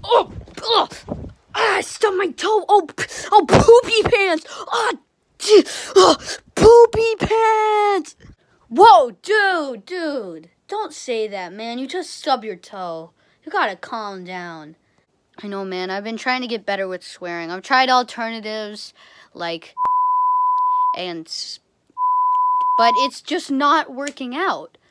Oh, oh, I stubbed my toe. Oh, poopy pants. Oh, poopy pants. Whoa, dude. Don't say that, man. You just stubbed your toe. You gotta calm down. I know, man. I've been trying to get better with swearing. I've tried alternatives, like, but it's just not working out.